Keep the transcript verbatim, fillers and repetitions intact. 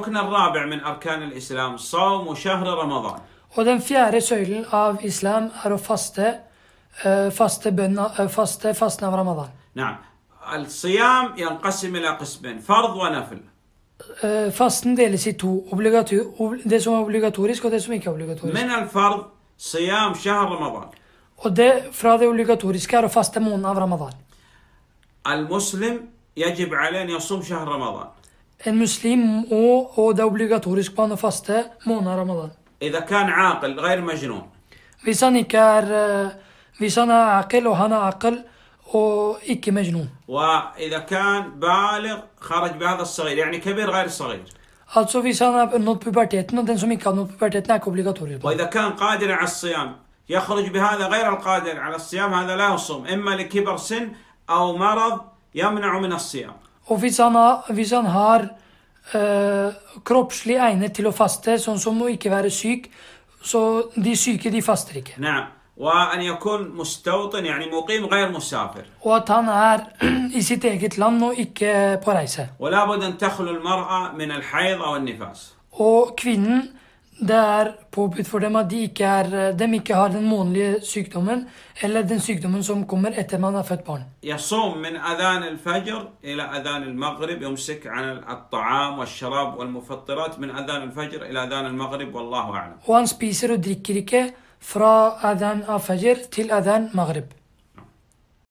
الركن الرابع من أركان الإسلام صوم شهر رمضان. Og den fjerde søylen av islam er å faste, uh, faste, bønna, uh, faste fasten av ramadan. نعم. الصيام ينقسم إلى قسمين فرض ونفل. Uh, fasten deles i to, det som er obligatorisk og det som ikke er obligatorisk. من الفرض صيام شهر رمضان. Og det fra det obligatoriske er å faste måneden av ramadan. المسلم يجب عليه أن يصوم شهر رمضان. En muslim må, og det er obligatorisk på han å faste måneden av ramadan. إذا كان عاقل غير مجنون. Hvis han ikke er, hvis han er aqil og han er aqil og ikke majnun. وإذا كان بالغ خرج بهذا الصغير يعني كبير غير صغير. Altså hvis han har nådd puberteten, og den som ikke har nådd puberteten er ikke obligatorisk. وإذا كان قادر على الصيام يخرج بهذا غير القادر على الصيام هذا لا يصوم إما لكبر سن أو مرض يمنع من الصيام. Og hvis han har, hvis han har øh, kroppslig egnet til å faste, sånn som å ikke være syk, så de syke de faster ikke. نعم. وأن يكون مستوطن يعني مقيم غير مسافر. Og at han er i sitt eget land og ikke på reise. ولا بد أن تخلو المرأة من الحيض أو النفاس. Og kvinnen, det er påbudt for dem at de ikke, er, de ikke har den månedlige sykdommen, eller den sykdommen som kommer etter man har født barn. يصوم من أذان الفجر إلى أذان المغرب يمسك عن الطعام والشراب والمفطرات من أذان الفجر إلى أذان المغرب والله أعلم. Og han spiser og drikker ikke fra adhan av fajr til adhan maghrib.